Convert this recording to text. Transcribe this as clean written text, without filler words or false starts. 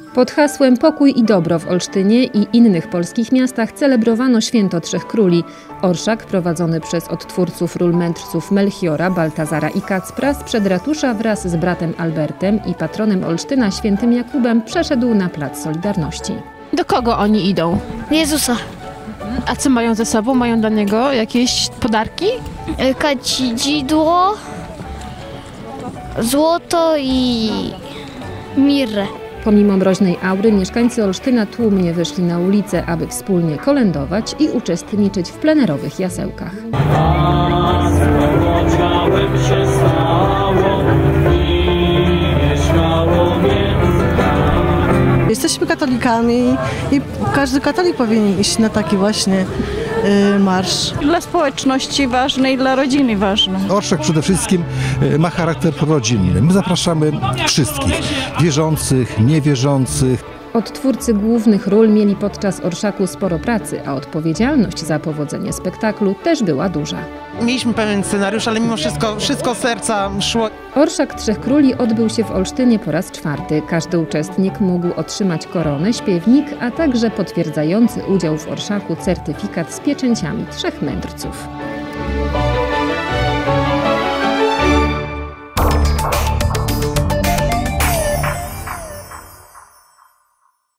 Pod hasłem Pokój i dobro w Olsztynie i innych polskich miastach celebrowano Święto Trzech Króli. Orszak prowadzony przez odtwórców ról mędrców Melchiora, Baltazara i Kacpra sprzed ratusza wraz z bratem Albertem i patronem Olsztyna świętym Jakubem przeszedł na Plac Solidarności. Do kogo oni idą? Jezusa. A co mają ze sobą? Mają dla niego jakieś podarki? Kadzidło, złoto i mirrę. Pomimo mroźnej aury mieszkańcy Olsztyna tłumnie wyszli na ulicę, aby wspólnie kolędować i uczestniczyć w plenerowych jasełkach. Jesteśmy katolikami i każdy katolik powinien iść na taki właśnie marsz. Dla społeczności ważny i dla rodziny ważny. Orszak przede wszystkim ma charakter prorodzinny. My zapraszamy wszystkich, wierzących, niewierzących. Odtwórcy głównych ról mieli podczas orszaku sporo pracy, a odpowiedzialność za powodzenie spektaklu też była duża. Mieliśmy pewien scenariusz, ale mimo wszystko z serca szło. Orszak Trzech Króli odbył się w Olsztynie po raz czwarty. Każdy uczestnik mógł otrzymać koronę, śpiewnik, a także potwierdzający udział w orszaku certyfikat z pieczęciami trzech mędrców.